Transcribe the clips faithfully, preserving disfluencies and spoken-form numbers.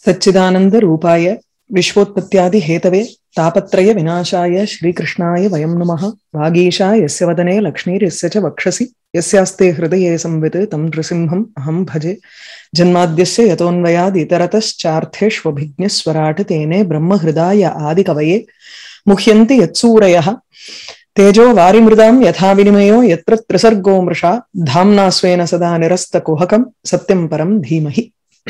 सच्चिदानंद रूपाय विश्वोत्पत्त्यादि Hathaway तापत्रय विनाशाय श्रीकृष्णाय वयं नमः। भागीशा यस्य वदने लक्ष्मीर्यस्य च वक्षसि यस्यास्ते हृदये संवित् तं नृसिंहम् अहं भजे। जन्माद्यस्य यतोऽन्वयाद् इतरतश्चार्थेष्वभिज्ञस्वराट् तेने ब्रह्महृदाय आदिकवये मुह्यन्ति यत्सूरयः। तेजो वारिमृदां यथा विनिमयो यत्र त्रिसर्गो मृषा धाम्ना स्वेन सदा निरस्तकुहकं सत्यं परं धीमहि।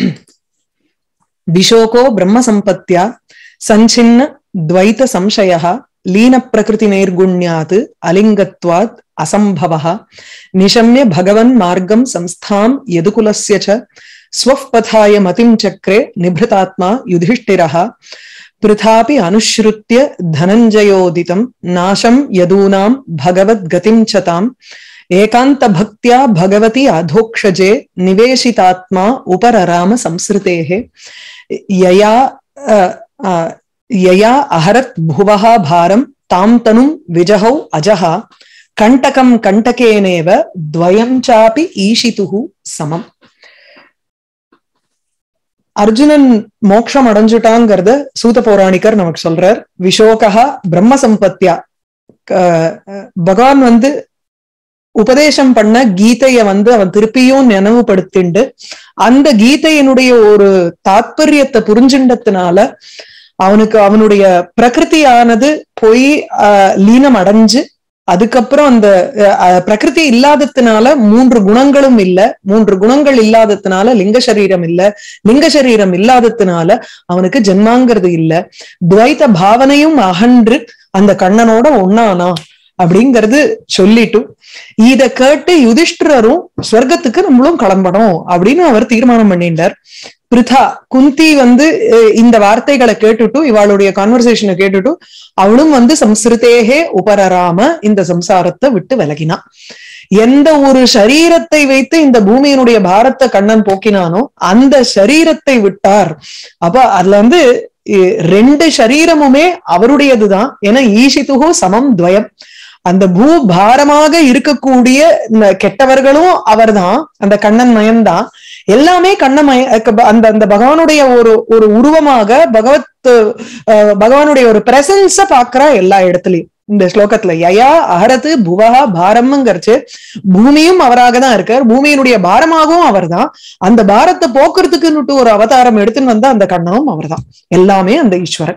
विशोको ब्रह्म संपत्त्या संचिन्न द्वैत संशयः लीन प्रकृति नैर्गुण्यात् अलिंगत्वात् असंभवः निशम्य भगवन् मार्गं संस्थां यदुकुलस्य च स्वः पथाय मतिं चक्रे निभृतात्मा युधिष्ठिरः पृथापि अनुश्रुत्य धनञ्जयोदितं नाशं यदूनां भगवद्गतिं च ताम् एकांत भक्त्या भगवती अधोक्षजे निवेशितात्मा उपरराम संसृतेः यया यया अहरत् भुवः भारं तां तनुं विजहौ अजः कंटकं कंटकेनेव द्वयं चापि ईशितुः समम्। अर्जुनन मोक्षम अடைஞ்சிட்டாங்கறத சூத பௌராணிகர் நமக்கு சொல்றார். விஷோகஹ பிரம்ம சம்பத்யா, பகவான் வந்து உபதேசம் பண்ண கீதைய வந்து அவன் திருப்பியும் நினைவுபடுத்திண்டு அந்த கீதையினுடைய ஒரு தாத்பரியத்தை புரிஞ்சின்றதுனால அவனுக்கு அவனுடைய பிரகிருதியானது போய் அஹ் லீனம் அடைஞ்சு அதுக்கப்புறம் அந்த பிரகிருதி இல்லாததுனால மூன்று குணங்களும் இல்ல, மூன்று குணங்கள் இல்லாததுனால லிங்க சரீரம் இல்ல, லிங்க சரீரம் இல்லாததுனால அவனுக்கு ஜென்மாங்கிறது இல்ல, துவைத பாவனையும் அகன்று அந்த கண்ணனோட ஒன்னானா அப்படிங்கிறது சொல்லிட்டு இத கேட்டு யுதிஷ்டிரரும் ஸ்வர்க்கத்துக்கு நம்மளும் கிளம்பணும் அப்படின்னு அவர் தீர்மானம் பண்ணிட்டார். பிருதா குந்தி வந்து இந்த வார்த்தைகளை கேட்டுட்டு இவாளுடைய கான்வர்சேஷனை கேட்டுட்டு அவளும் வந்து சம்ஸ்ருதேகே உபரராம இந்த சம்சாரத்தை விட்டு விலகினா. எந்த ஒரு சரீரத்தை வைத்து இந்த பூமியினுடைய பாரத்தை கண்ணன் போக்கினானோ அந்த சரீரத்தை விட்டார். அப்ப அதுல வந்து ரெண்டு சரீரமுமே அவருடையதுதான். ஏன்னா ஈஷித்துகு சமம் துவயம், அந்த பூ பாரமாக இருக்கக்கூடிய கெட்டவர்களும் அவர்தான், அந்த கண்ணன் மயம்தான், எல்லாமே கண்ணமய அந்த அந்த பகவானுடைய ஒரு ஒரு உருவமாக பகவத் பகவானுடைய ஒரு பிரசன்ஸ பாக்குறா எல்லா இடத்துலயும். இந்த ஸ்லோகத்துல யயா அஹரது புவஹா பாரம்ங்கிறச்சு பூமியும் அவராக தான் இருக்கார், பூமியினுடைய பாரமாகவும் அவர் தான், அந்த பாரத்தை போக்குறதுக்குன்னுட்டு ஒரு அவதாரம் எடுத்துன்னு வந்தா அந்த கண்ணனும் அவர் தான், எல்லாமே அந்த ஈஸ்வரன்.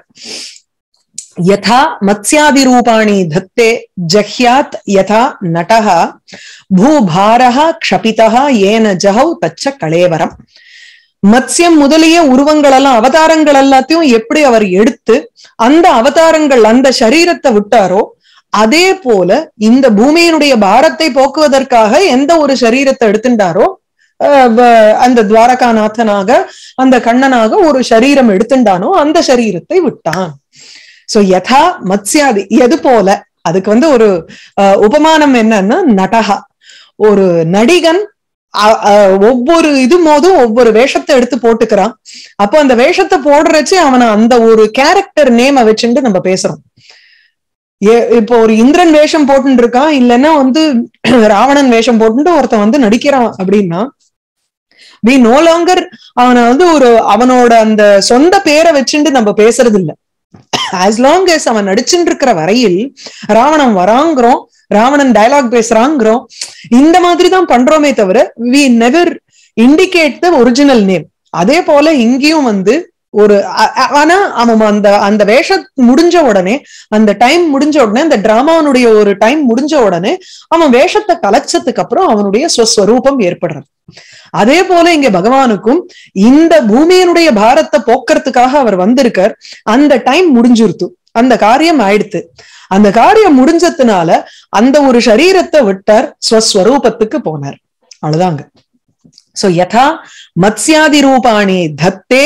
यथा मत्स्यादि रूपाणि धत्ते जह्यात् यथा नटः भूभारः क्षपितः येन जहौ तच्च कलेवरम. மத்ஸ்யம் முதலிய உருவங்கள் எல்லாம் அவதாரங்கள் எல்லாத்தையும் எப்படி அவர் எடுத்து அந்த அவதாரங்கள் அந்த சரீரத்தை விட்டாரோ அதே போல இந்த பூமியினுடைய பாரத்தை போக்குவதற்காக எந்த ஒரு சரீரத்தை எடுத்துட்டாரோ அந்த துவாரகாநாதனாக அந்த கண்ணனாக ஒரு சரீரம் எடுத்துட்டானோ அந்த சரீரத்தை விட்டான். சோ யதா மத்ஸ்யாதி எது போல, அதுக்கு வந்து ஒரு அஹ் உபமானம் என்னன்னா நடகா, ஒரு நடிகன் ஒவ்வொரு இது போதும் ஒவ்வொரு வேஷத்தை எடுத்து போட்டுக்கிறான். அப்போ அந்த வேஷத்தை போடுறச்சு அவனை அந்த ஒரு கேரக்டர் நேம வச்சுட்டு நம்ம பேசுறோம். இப்போ ஒரு இந்திரன் வேஷம் போட்டுட்டு இருக்கான், இல்லைன்னா வந்து ராவணன் வேஷம் போட்டுட்டு ஒருத்தன் வந்து நடிக்கிறான் அப்படின்னா வி நோ லாங்கர் அவனை வந்து ஒரு அவனோட அந்த சொந்த பேரை வச்சுட்டு நம்ம பேசுறது இல்லை. ஆஸ் லாங் as அவன் நடிச்சுட்டு இருக்கிற வரையில் ராவணன் வராங்கிறோம், ராவணன் டயலாக் பேசுறாங்கிறோம், இந்த மாதிரிதான் பண்றோமே தவிர we never indicate the original name. அதே போல இங்கேயும் வந்து ஒரு ஆனா அவன் அந்த அந்த வேஷம் முடிஞ்ச உடனே, அந்த டைம் முடிஞ்ச உடனே, அந்த டிராமாவுடைய ஒரு டைம் முடிஞ்ச உடனே அவன் வேஷத்தை கலைச்சதுக்கு அப்புறம் அவனுடைய ஸ்வஸ்வரூபம் ஏற்படுறது. அதே போல இங்க பகவானுக்கும் இந்த பூமியினுடைய பாரத்தை போக்குறதுக்காக அவர் வந்திருக்கார். அந்த டைம் முடிஞ்சிருத்து, அந்த காரியம் ஆயிடுத்து. அந்த காரியம் முடிஞ்சதுனால அந்த ஒரு சரீரத்தை விட்டார், ஸ்வஸ்வரூபத்துக்கு போனார். அவ்வளவுதாங்க. சோ யதா மத்ஸ்யாதி ரூபாணி தத்தே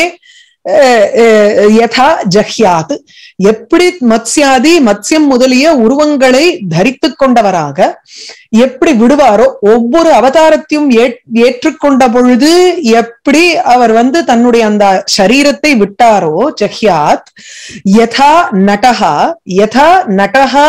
யதா ஜஹ்யாத், எப்படி மத்ஸ்யாதி மத்ஸ்யம் முதலிய உருவங்களை தரித்து கொண்டவராக எப்படி விடுவாரோ, ஒவ்வொரு அவதாரத்தையும் ஏற்றுக்கொண்ட பொழுது எப்படி அவர் வந்து தன்னுடைய அந்த சரீரத்தை விட்டாரோ ஜஹ்யாத், யதா நடஹா யதா நடஹா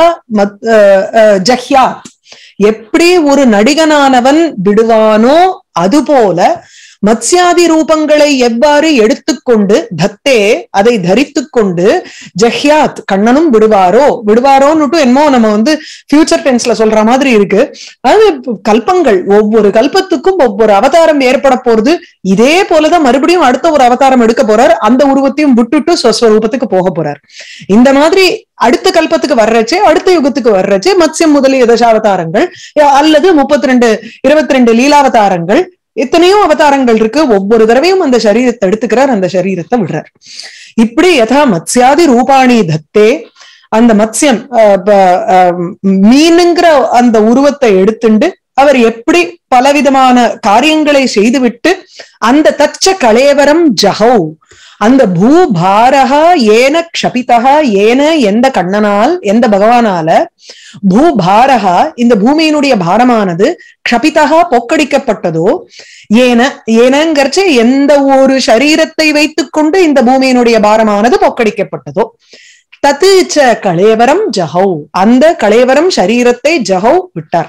ஜஹ்யாத், எப்படி ஒரு நடிகனானவன் விடுவானோ அதுபோல மத்ஸ்யாதி ரூபங்களை எவ்வாறு எடுத்துக்கொண்டு தத்தே அதை தரித்து கொண்டு ஜஹ்யாத் கண்ணனும் விடுவாரோ விடுவாரோன்னுட்டு என்னமோ நம்ம வந்து ஃபியூச்சர் டென்ஸ்ல சொல்ற மாதிரி இருக்கு. அது கல்பங்கள் ஒவ்வொரு கல்பத்துக்கும் ஒவ்வொரு அவதாரம் ஏற்பட போறது. இதே போலதான் மறுபடியும் அடுத்த ஒரு அவதாரம் எடுக்க போறார். அந்த உருவத்தையும் விட்டுட்டு ஸ்வஸ்வரூபத்துக்கு போக போறார். இந்த மாதிரி அடுத்த கல்பத்துக்கு வர்றச்சே அடுத்த யுகத்துக்கு வர்றச்சே மத்ஸ்யம் முதலிய தசாவதாரங்கள் அல்லது முப்பத்தி ரெண்டு இருபத்தி ரெண்டு லீலாவதாரங்கள் எத்தனையோ அவதாரங்கள் இருக்கு. ஒவ்வொரு தடவையும் அந்த சரீரத்தை எடுத்துக்கிறார், அந்த சரீரத்தை விடுறார். இப்படி யதா மத்ஸ்யாதி ரூபாணி தத்தே அந்த மத்ஸ்யம் மீனுங்கிற அந்த உருவத்தை எடுத்துண்டு அவர் எப்படி பலவிதமான காரியங்களை செய்துவிட்டு அந்த தச்ச கலேவரம் ஜஹௌ அந்த பூபாரஹா ஏன க்ஷபிதா ஏன எந்த கண்ணனால் எந்த பகவானால பூபாரஹா இந்த பூமியினுடைய பாரமானது க்ஷபிதா போக்கடிக்கப்பட்டதோ ஏன ஏனங்கர்ச்சே எந்த ஒரு சரீரத்தை வைத்துக் கொண்டு இந்த பூமியினுடைய பாரமானது போக்கடிக்கப்பட்டதோ தத்துச்ச கலேவரம் ஜஹௌ அந்த கலேவரம் சரீரத்தை ஜஹௌ விட்டார்.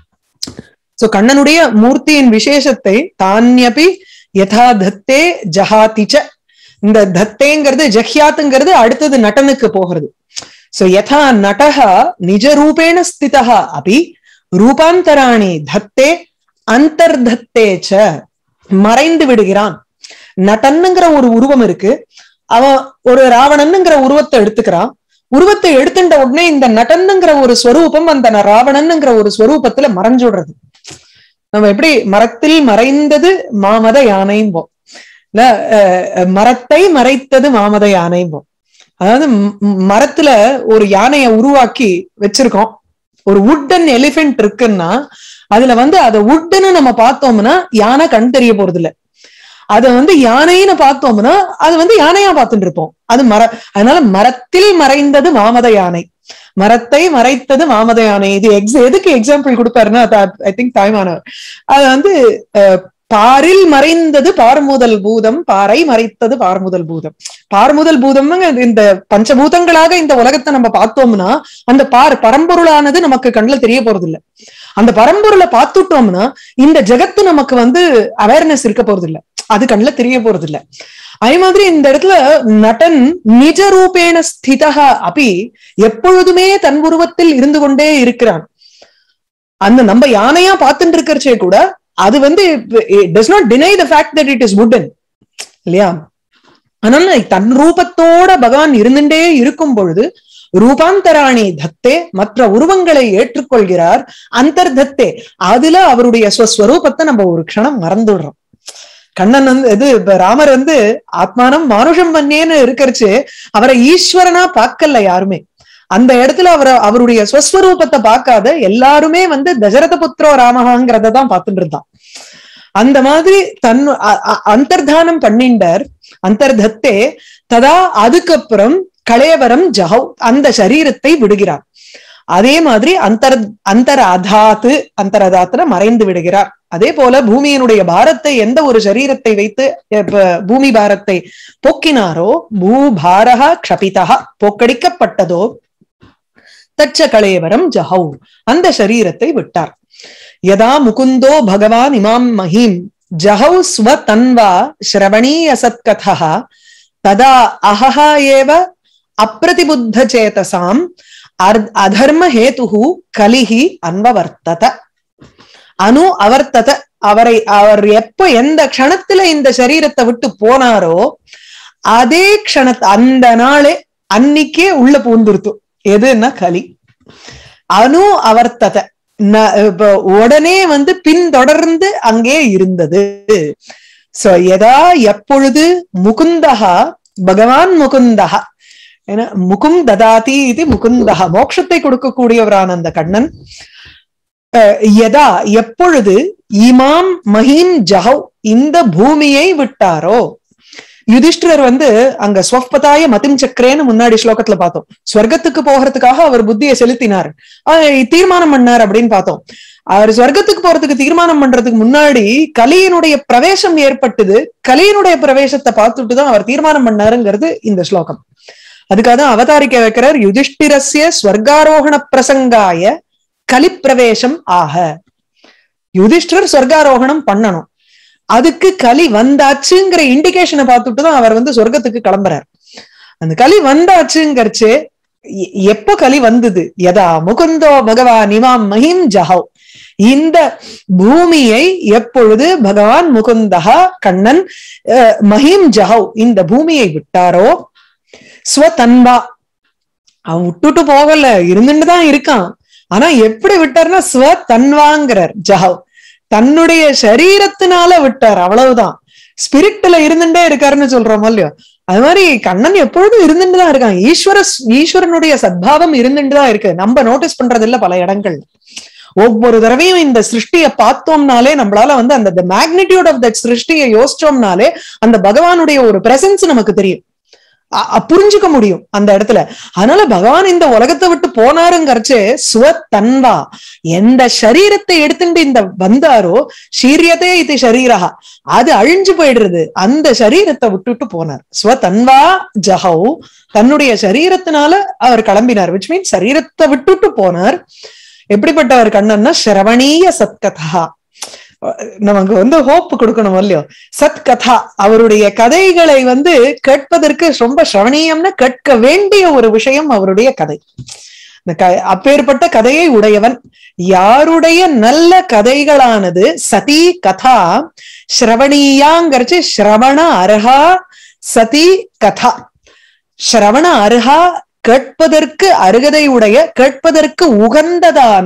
சோ கண்ணனுடைய மூர்த்தியின் விசேஷத்தை தான்யபி யதா தத்தே ஜஹாதிச்ச இந்த தத்தேங்கிறது ஜஹ்யாத்துங்கிறது அடுத்தது நடனுக்கு போகிறது. சோ யதா நடஹா நிஜ ரூபேண ஸ்திதஹா அபி ரூபாந்தராணி தத்தே அந்தர்தத்தேச்ச மறைந்து விடுகிறான். நடனுங்கிற ஒரு உருவம் இருக்கு, அவன் ஒரு ராவணனுங்கிற உருவத்தை எடுத்துக்கிறான். உருவத்தை எடுத்துட்ட உடனே இந்த நடனுங்கிற ஒரு ஸ்வரூபம் அந்த ராவணனுங்கிற ஒரு ஸ்வரூபத்துல மறைஞ்சுடுறது. நம்ம எப்படி மரத்தில் மறைந்தது மாமத யானைம்போம் இல்ல, மரத்தை மறைத்தது மாமத யானைம்போம். அதாவது மரத்துல ஒரு யானையை உருவாக்கி வச்சிருக்கோம். ஒரு வுட்டன் எலிபென்ட் இருக்குன்னா அதுல வந்து அதை வுட்ன்னு நம்ம பார்த்தோம்னா யானை கண் தெரிய போறது இல்ல. அத வந்து யானைன்னு பார்த்தோம்னா அது வந்து யானையா பார்த்துட்டு இருப்போம். அது மர அதனால மரத்தில் மறைந்தது மாமத யானை, மரத்தை மறைத்தது மாமத யானை. இது எக்ஸ் எதுக்கு எக்ஸாம்பிள் கொடுப்பாருன்னா ஐ திங்க் தாய்மானவர் அது வந்து பாரில் மறைந்தது பார்முதல் பூதம், பாறை மறைத்தது பார்முதல் பூதம். பார்முதல் பூதம் இந்த பஞ்சபூதங்களாக இந்த உலகத்தை நம்ம பார்த்தோம்னா அந்த பார் பரம்பொருளானது நமக்கு கண்ணுல தெரிய போறது இல்லை. அந்த பரம்பொருளை பார்த்துட்டோம்னா இந்த ஜெகத்து நமக்கு வந்து அவேர்னஸ் இருக்க போறது இல்லை, அது கண்ணுல தெரிய போறது இல்லை. அதே மாதிரி இந்த இடத்துல நடன் நிஜ ரூபேண ஸ்திதஹா அபி எப்பொழுதுமே தன் உருவத்தில் இருந்து கொண்டே இருக்கிறான். அந்த நம்ம யானையா பார்த்துட்டு இருக்கிறச்சே கூட அது வந்து does not deny the fact that it is wooden இல்லையா. அதனால தன் ரூபத்தோட பகவான் இருந்துட்டே இருக்கும் பொழுது ரூபாந்தராணி தத்தே மற்ற உருவங்களை ஏற்றுக்கொள்கிறார். அந்தர்தத்தே அதுல அவருடைய ஸ்வஸ்வரூபத்தை நம்ம ஒரு க்ஷணம் மறந்துடுறோம். கண்ணன் வந்து இது ராமர் வந்து ஆத்மானம் மானுஷம் பண்ணேன்னு இருக்கிறச்சு அவரை ஈஸ்வரனா பார்க்கல யாருமே. அந்த இடத்துல அவர் அவருடைய ஸ்வஸ்வரூபத்தை பார்க்காத எல்லாருமே வந்து தசரத புத்திரோ ராமகாங்கிறத தான் பார்த்துட்டு இருந்தான். அந்த மாதிரி தன் அந்தர்தானம் பண்ணிண்டார் அந்தர்தத்தே ததா. அதுக்கப்புறம் கலேவரம் ஜஹௌ அந்த சரீரத்தை விடுகிறார். அதே மாதிரி அந்தர் அந்தர் அதாத்து அந்தரதாத்துல மறைந்து விடுகிறார். அதே போல பூமியினுடைய பாரத்தை எந்த ஒரு சரீரத்தை வைத்து பூமி பாரத்தை போக்கினாரோ பூபாரஹா க்ஷபிதா போக்கடிக்கப்பட்டதோ தச்ச கலேவரம் ஜஹௌ அந்த சரீரத்தை விட்டார். யதா முகுந்தோ பகவான் இமாம் மஹீம் ஜஹௌ ஸ்வதன்வா ஸ்ரவணீய சத்கதா ததா அஹஹா ஏவ அப்ரதிபுத்த சேதசாம் அதர்ம ஹேதுஹு கலிஹி அன்வவர்த்தத அனு அவர்த்தத. அவரை அவர் எப்ப எந்த க்ஷணத்துல இந்த சரீரத்தை விட்டு போனாரோ அதே க்ஷணத்தை அந்த நாளே அன்னைக்கே உள்ள பூந்துருத்து. எதுன்னா கலி. அனு அவர்த்தத உடனே வந்து பின்தொடர்ந்து அங்கே இருந்தது. சோ எதா எப்பொழுது முகுந்தஹா பகவான் முகுந்தஹா ஏன்னா முகும் ததாதி இது முகுந்தஹா மோட்சத்தை கொடுக்கக்கூடியவரான அந்த கண்ணன் யதா எப்பொழுது இமாம் மஹீம் ஜஹௌ இந்த பூமியை விட்டாரோ. யுதிஷ்டிரர் வந்து அங்க ஸ்வப்பதாய மதிம் சக்கரேன்னு முன்னாடி ஸ்லோகத்துல பார்த்தோம். ஸ்வர்க்கத்துக்கு போகிறதுக்காக அவர் புத்தியை செலுத்தினார், தீர்மானம் பண்ணார் அப்படின்னு பார்த்தோம். அவர் ஸ்வர்க்கத்துக்கு போறதுக்கு தீர்மானம் பண்றதுக்கு முன்னாடி கலியினுடைய பிரவேசம் ஏற்பட்டது. கலியினுடைய பிரவேசத்தை பார்த்துட்டுதான் அவர் தீர்மானம் பண்ணாருங்கிறது இந்த ஸ்லோகம். அதுக்காக தான் அவதாரிக்க வைக்கிறார் யுதிஷ்டிரஸ்ய ஸ்வர்காரோகண பிரசங்காய கலிப்பிரவேசம் ஆக. யுதிஷ்டிரர் ஸ்வர்காரோகணம் பண்ணணும், அதுக்கு கலி வந்தாச்சுங்கிற இண்டிகேஷனை பார்த்துட்டுதான் அவர் வந்து சொர்க்கத்துக்கு கிளம்புறார். அந்த கலி வந்தாச்சுங்கிறச்சு எப்போ கலி வந்தது? யதா முகுந்தோ பகவான் இமாம் மஹிம் ஜஹவ், இந்த பூமியை எப்பொழுது பகவான் முகுந்தஹா கண்ணன் மஹிம் ஜஹவ் இந்த பூமியை விட்டாரோ, ஸ்வதன்வா அவன் விட்டுட்டு போகல, இருந்துட்டுதான் இருக்கான். ஆனா எப்படி விட்டார்னா ஸ்வதன்வாங்கிறார். ஜஹவ் தன்னுடைய சரீரத்தினால விட்டார், அவ்வளவுதான். ஸ்பிரிட்ல இருந்துட்டே இருக்காருன்னு சொல்றோம் இல்லையோ, அது மாதிரி கண்ணன் எப்பொழுதும் இருந்துட்டுதான் இருக்கான். ஈஸ்வர ஈஸ்வரனுடைய சத்பாவம் இருந்துட்டுதான் இருக்கு. நம்ம நோட்டீஸ் பண்றது இல்ல பல இடங்கள். ஒவ்வொரு தடவையும் இந்த சிருஷ்டியை பார்த்தோம்னாலே நம்மளால வந்து அந்த மேக்னிடியூட் ஆஃப் தட் சிருஷ்டியை யோசிச்சோம்னாலே அந்த பகவானுடைய ஒரு பிரசன்ஸ் நமக்கு தெரியும், புரிஞ்சுக்க முடியும் அந்த இடத்துல. அதனால பகவான் இந்த உலகத்தை விட்டு போனாருங்கிறச்சு ஸ்வதன்வா, எந்த சரீரத்தை எடுத்துட்டு இந்த வந்தாரோ ஷீரியதே இது ஷரீரஹா, அது அழிஞ்சு போயிடுறது, அந்த சரீரத்தை விட்டுட்டு போனார். ஸ்வதன்வா ஜஹவ், தன்னுடைய சரீரத்தினால அவர் கிளம்பினார். விச் மீன்ஸ் சரீரத்தை விட்டுட்டு போனார். எப்படிப்பட்டவர் கண்ணன்னா ஸ்ரவணீய சத்கதா, நமக்கு வந்து ஹோப் கொடுக்கணும் இல்லையோ. சத் கதா, அவருடைய கதைகளை வந்து கேட்பதற்கு ரொம்ப ஸ்ரவணீயம்னா கேட்க வேண்டிய ஒரு விஷயம் அவருடைய கதை. இந்த க அப்பேற்பட்ட கதையை உடையவன். யாருடைய நல்ல கதைகளானது சதி கதா ஸ்ரவணீயாங்கிறச்சு ஸ்ரவண அர்ஹா சதி கதா. ஸ்ரவண அர்ஹா கேட்பதற்கு அருகதை உடைய, கேட்பதற்கு உகந்ததான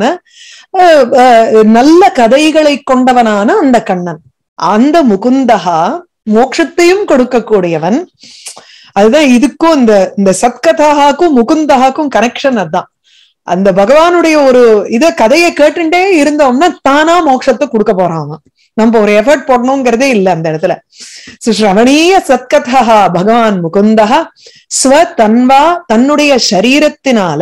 நல்ல கதைகளை கொண்டவனான அந்த கண்ணன், அந்த முகுந்தகா மோட்சத்தையும் கொடுக்கக்கூடியவன். அதுதான் இதுக்கும் இந்த இந்த சத்கதாக்கும் முகுந்தகாக்கும் கனெக்ஷன். அதுதான் அந்த பகவானுடைய ஒரு இத கதையை கேட்டுட்டே இருந்தோம்னா தானா மோட்சத்தை கொடுக்க போறான். நம்ம ஒரு எஃபர்ட் போடணுங்கிறதே இல்லை அந்த இடத்துல. ஸ்ரவணீய சத்கதா பகவான் முகுந்தகா ஸ்வதன்வா, தன்னுடைய சரீரத்தினால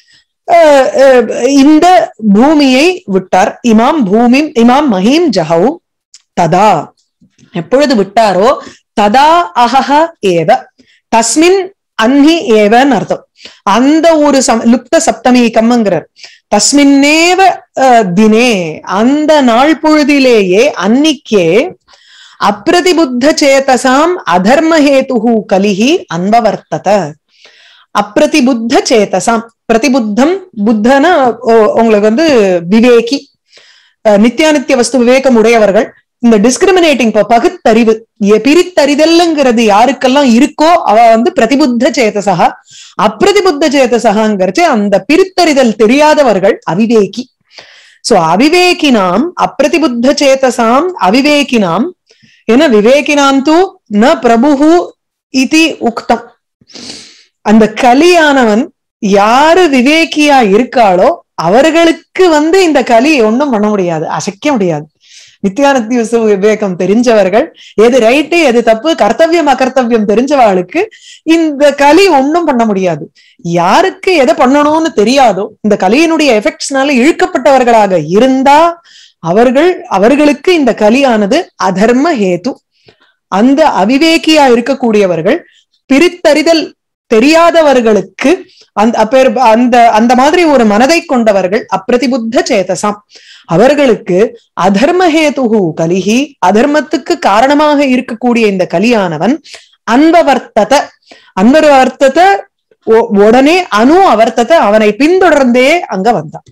இந்த பூமியை விட்டார். இமாம் பூமி இமாம் மஹீம் ஜஹவ் ததா, எப்பொழுது விட்டாரோ ததா அஹஹ ஏவ, தஸ்மின் அன்னி ஏவன்னு அர்த்தம். அந்த ஒரு லுப்த சப்தமீகம்ங்கிறார். தஸ்மின்னேவ தினே, அந்த நாள் பொழுதிலேயே அன்னிக்கே அப்ரதிபுத்த சேதசாம் அதர்மஹேது கலிஹி அன்பவர்த்தத. அப்ரதிபுத்த சேதசாம், பிரதிபுத்தம் புத்தன உங்களுக்கு வந்து விவேகி, நித்தியானித்திய வஸ்து விவேகம் உடையவர்கள். இந்த டிஸ்கிரிமினேட்டிங் பகுத்தறிவு பிரித்தறிதல்ங்கிறது யாருக்கெல்லாம் இருக்கோ அவ வந்து பிரதிபுத்த சேதசகா. அப்பிரதிபுத்த சேதசகாங்கிறச்சு அந்த பிரித்தறிதல் தெரியாதவர்கள் அவிவேகி. சோ அவிவேகினாம் அப்பிரதிபுத்த சேதசாம் அவிவேகினாம், ஏன்னா விவேகினாம் தூ ந பிரபுஹு இதி உக்தம். அந்த கலியானவன் யாரு விவேகியா இருக்காளோ அவர்களுக்கு வந்து இந்த கலி ஒண்ணும் பண்ண முடியாது, அசைக்க முடியாது. நித்தியானத்திய விவேகம் தெரிஞ்சவர்கள், எது ரைட்டு எது தப்பு, கர்த்தவியம் அகர்த்தவியம் தெரிஞ்சவர்களுக்கு இந்த கலி ஒண்ணும் பண்ண முடியாது. யாருக்கு எதை பண்ணணும்னு தெரியாதோ, இந்த கலியினுடைய எஃபெக்ட்ஸ்னால இழுக்கப்பட்டவர்களாக இருந்தா அவர்கள் அவர்களுக்கு இந்த கலியானது அதர்ம ஹேது. அந்த அவிவேகியா இருக்கக்கூடியவர்கள், பிரித்தறிதல் தெரியாதவர்களுக்கு அந்த அப்பேர் அந்த அந்த மாதிரி ஒரு மனதை கொண்டவர்கள் அப்பிரதிபுத்த சேதசாம், அவர்களுக்கு அதர்மஹேதுஹு கலிஹி, அதர்மத்துக்கு காரணமாக இருக்கக்கூடிய இந்த கலியானவன் அன்பவர்த்தத, அன்பவர்த்தத உடனே அணு அவர்த்தத அவனை பின்தொடர்ந்தே அங்க வந்தான்.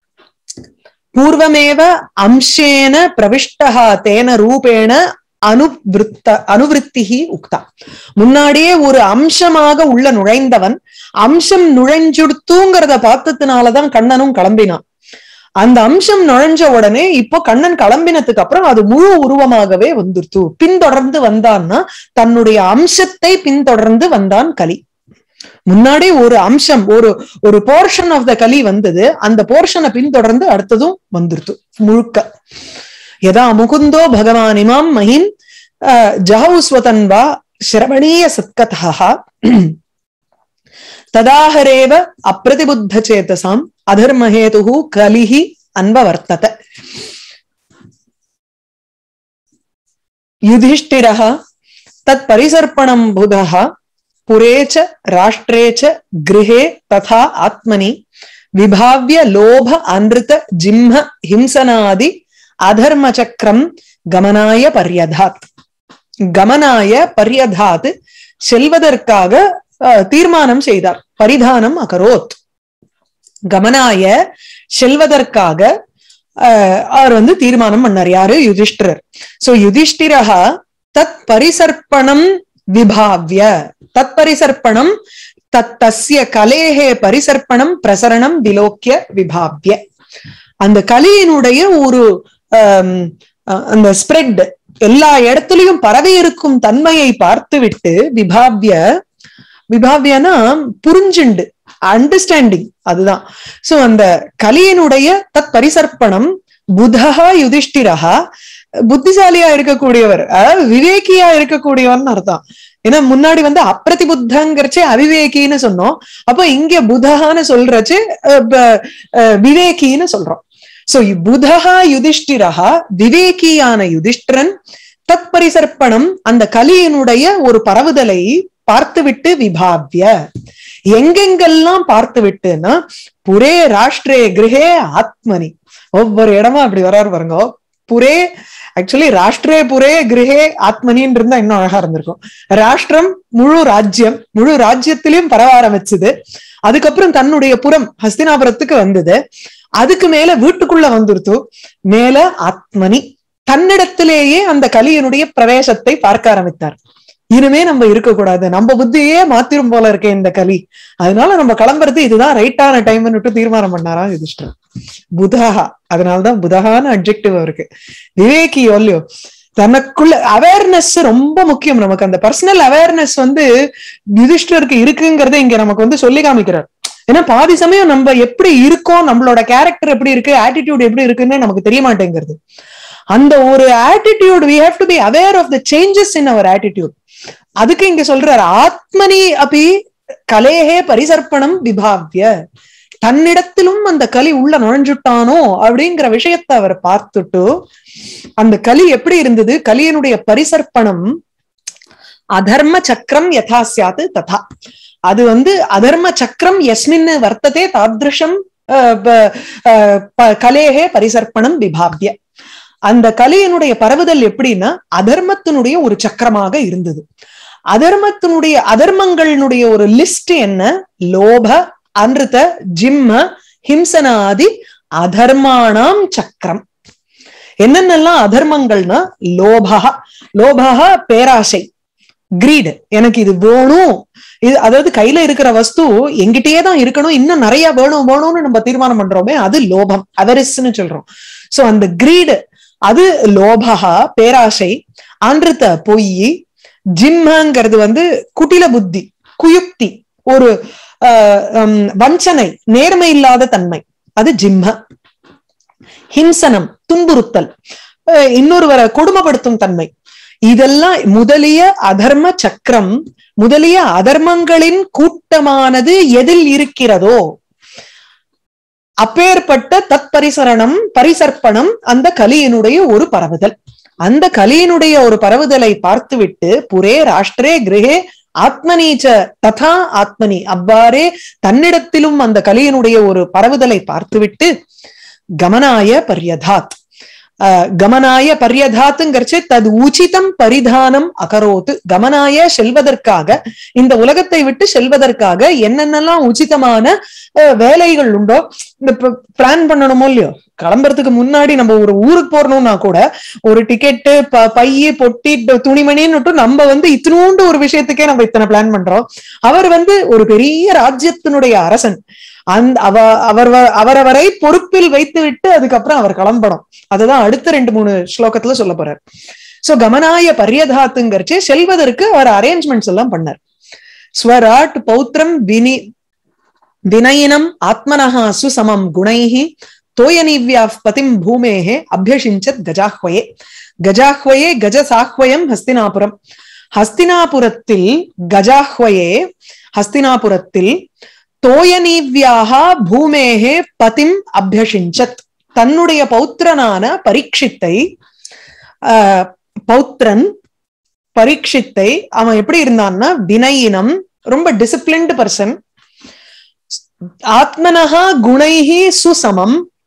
பூர்வமேவ அம்சேன பிரவிஷ்டஹா தேன ரூபேண அனுவிருத்த அனுவிருத்திகி உக்தா. முன்னாடியே ஒரு அம்சமாக உள்ள நுழைந்தவன், அம்சம் நுழைஞ்சுடுத்துங்கிறத பார்த்ததுனாலதான் கண்ணனும் கிளம்பினான். அந்த அம்சம் நுழைஞ்ச உடனே இப்போ கண்ணன் கிளம்பினதுக்கு அப்புறம் அது முழு உருவமாகவே வந்துருத்து. பின்தொடர்ந்து வந்தான்னா தன்னுடைய அம்சத்தை பின்தொடர்ந்து வந்தான் கலி. முன்னாடி ஒரு அம்சம், ஒரு ஒரு போர்ஷன் ஆஃப் த கலி வந்தது, அந்த போர்ஷனை பின்தொடர்ந்து அடுத்ததும் வந்துருத்து முழுக்க. யதா முகுந்தோ பகவான் இமாம் மஹிம் ஜஹவ் ஸ்வதன்வா ஸ்ரவணீய சத்கதா ததாஹரேவ அப்பிரதிபுத்த சேதசாம் அதர்மஹேதுஹு கலிஹி அன்பவர்த்தத. யுதிஷ்டிரஹ தத் பரிசர்ப்பணம் புதஹ புரேச்ச ராஷ்ட்ரேச்ச கிருஹே ததா ஆத்மனி விபாவ்ய லோப அன்ருத ஜிம்ஹ ஹிம்சனாதி அதர்ம சக்கரம் கமனாய பர்யதாத். கமனாய பர்யதாத் செல்வதற்காக தீர்மானம் செய்தார். பரிதானம் அகரோத். கமனாய செல்வதற்காக அவர் வந்து தீர்மானம் பண்ணார். யாரு? யுதிஷ்டிரர். சோ யுதிஷ்டிரஹா தத் பரிசர்ப்பணம் விபாவ்ய. தத் பரிசர்ப்பணம் தத் தஸ்ய கலேஹே பரிசர்ப்பணம் பிரசரணம் விலோக்கிய விபாவ்ய. அந்த கலியினுடைய ஒரு அந்த ஸ்ப்ரெட் எல்லா இடத்துலயும் பரவி இருக்கும் தன்மையை பார்த்து விட்டு விபாவ்ய, விபாவ்யனா புரிஞ்சுண்டு, அண்டர்ஸ்டாண்டிங், அதுதான். சோ அந்த கலியினுடைய தத் பரிசர்ப்பணம் புதஹா யுதிஷ்டிரஹா, புத்திசாலியா இருக்கக்கூடியவர், அதாவது விவேகியா இருக்கக்கூடியவர்னு அர்த்தம். ஏன்னா முன்னாடி வந்து அப்பிரதிபுத்தங்கிறச்சே அவிவேகின்னு சொன்னோம். அப்ப இங்க புதஹான்னு சொல்றச்சு விவேகின்னு சொல்றோம். சோ புதஹா யுதிஷ்டிரஹா, விவேகியான யுதிஷ்டிரன் தத் பரிசர்ப்பணம் அந்த கலியினுடைய ஒரு பரவுதலை பார்த்துவிட்டு விபாவ்ய, எங்கெங்கெல்லாம் பார்த்து விட்டுன்னா புரே ராஷ்டிரே கிரகே ஆத்மனி, ஒவ்வொரு இடமா அப்படி வராரு பாருங்க. புரே ஆக்சுவலி ராஷ்டிரே புரே கிரகே ஆத்மனின்னு இருந்தா இன்னும் அழகா இருந்திருக்கும். ராஷ்டிரம் முழு ராஜ்யம், முழு ராஜ்யத்திலையும் பரவ ஆரம்பிச்சது. அதுக்கப்புறம் தன்னுடைய புறம் ஹஸ்தினாபுரத்துக்கு வந்தது. அதுக்கு மேல வீட்டுக்குள்ள வந்துருத்து. மேல ஆத்மனி, தன்னிடத்திலேயே அந்த கலியினுடைய பிரவேசத்தை பார்க்க ஆரம்பித்தார். இனிமே நம்ம இருக்கக்கூடாது, நம்ம புத்தியே மாத்திரும் போல இருக்கே இந்த கலி, அதனால நம்ம கிளம்புறது இதுதான் ரைட்டான டைம்னு தீர்மானம் பண்ணாராம் யுதிஷ்டிரர். புதஹா, அதனாலதான் புதஹான அட்ஜெக்டிவ் இருக்கு. விவேகி இல்லையோ, தனக்குள்ள அவேர்னஸ் ரொம்ப முக்கியம். நமக்கு அந்த பர்சனல் அவேர்னஸ் வந்து யுதிஷ்டிரருக்கு இருக்குங்கிறத இங்க நமக்கு வந்து சொல்லி காமிக்கிறார். ஏன்னா பாதி சமயம் நம்ம எப்படி இருக்கோம், நம்மளோட கேரக்டர் எப்படி இருக்கு, ஆட்டிடியூட் எப்படி இருக்குன்னு நமக்கு தெரிய மாட்டேங்கிறது. அந்த ஒரு attitude, we have to be aware of the changes in our attitude. அதுக்கு இங்க சொல்றாரு ஆத்மனி அப்படி கலேஹே பரிசர்ப்பணம் விபாவ்ய, தன்னிடத்திலும் அந்த கலி உள்ள நுழைஞ்சுட்டானோ அப்படிங்கிற விஷயத்தை அவர் பார்த்துட்டு, அந்த கலி எப்படி இருந்தது, கலியினுடைய பரிசர்ப்பணம் அதர்ம சக்கரம் யதா சியாத்து ததா, அது வந்து அதர்ம சக்கரம் எஸ்மின்னு வர்த்ததே தாத்ருஷம் கலேஹே பரிசர்ப்பணம் விபாவ்ய. அந்த கலியினுடைய பரவுதல் எப்படின்னா அதர்மத்தினுடைய ஒரு சக்கரமாக இருந்தது. அதர்மத்தினுடைய அதர்மங்களினுடைய ஒரு லிஸ்ட் என்ன, லோப அன்ருத ஜிம்ம ஹிம்சனாதி அதர்மானாம் சக்கரம். என்னென்னலாம் அதர்மங்கள்னா லோபா, லோபா பேராசை, கிரீடு, எனக்கு இது வேணும், இது அதாவது கையில இருக்கிற வஸ்து எங்கிட்டயே தான் இருக்கணும், இன்னும் நிறைய வேணும் வேணும்னு நம்ம தீர்மானம் பண்றோமே அது லோபம், அவரிஸ்ன்னு சொல்றோம். சோ அந்த கிரீடு அது லோபா பேராசை, அன்ருத்த பொய், ஜிம்மங்கிறது வந்து குட்டில புத்தி, குயுக்தி, ஒரு அஹ் வஞ்சனை, நேர்மை இல்லாத தன்மை, அது ஜிம்ம. ஹிம்சனம் துன்புறுத்தல், இன்னொருவரை கொடுமைப்படுத்தும் தன்மை, இதெல்லாம் முதலிய அதர்ம சக்கரம், முதலிய அதர்மங்களின் கூட்டமானது எதில் இருக்கிறதோ அப்பேற்பட்ட தத் பரிசரணம் பரிசர்ப்பணம் அந்த கலியினுடைய ஒரு பரவுதல். அந்த கலியினுடைய ஒரு பரவுதலை பார்த்துவிட்டு புரே ராஷ்டிரே கிரகே ஆத்மனீச்ச ததா ஆத்மனி, அவ்வாறே தன்னிடத்திலும் அந்த கலியினுடைய ஒரு பரவுதலை பார்த்துவிட்டு கமனாய பர்யதாத், கமனாய பர்யதாத்துங்கிறச்சு தது உச்சிதம் பரிதானம் அகரோத்து, கமனாய செல்வதற்காக, இந்த உலகத்தை விட்டு செல்வதற்காக என்னென்னலாம் உச்சிதமான வேலைகள் உண்டோ, இந்த பிளான் பண்ணணுமோ இல்லையோ, கிளம்புறதுக்கு முன்னாடி நம்ம ஒரு ஊருக்கு போறணும்னா கூட ஒரு டிக்கெட்டு பைய பொட்டி துணிமணின்னு நம்ம வந்து இத்தினூண்டு ஒரு விஷயத்துக்கே நம்ம இத்தனை பிளான் பண்றோம். அவர் வந்து ஒரு பெரிய ராஜ்யத்தினுடைய அரசன், அந்த அவ அவர் அவரவரை பொறுப்பில் வைத்து விட்டு அதுக்கப்புறம் அவர் கிளம்பணும். அதுதான் அடுத்த ரெண்டு மூணு ஸ்லோகத்துல சொல்ல போறார். சோ கமனாய பர்யதாத்துங்கிறச்சு செல்வதற்கு அவர் அரேஞ்ச்மெண்ட்ஸ் எல்லாம் பண்ணார். ஸ்வராட் பௌத்திரம் வினி வினயினம் ஆத்மனஹா சுசமம் குணைஹி தோயனிவ்யாஃப் பதிம் பூமேஹே அபியஷிஞ்சத் கஜாஹ்வயே. கஜாஹ்வயே கஜசாஹ்வயம் ஹஸ்தினாபுரம், ஹஸ்தினாபுரத்தில் கஜாஹ்வயே, ஹஸ்தினாபுரத்தில் தோயனீவ்யாஹா பூமேஹே பதிம் அபியஷிஞ்சத், தன்னுடைய பௌத்திரனான பரீட்சித்தை, ஆஹ் பௌத்திரன் பரீட்சித்தை, அவன் எப்படி இருந்தான்னா வினயினம், ரொம்ப டிசிப்ளின்டு பர்சன், ஆத்மனஹா குணைஹி சுசமம்,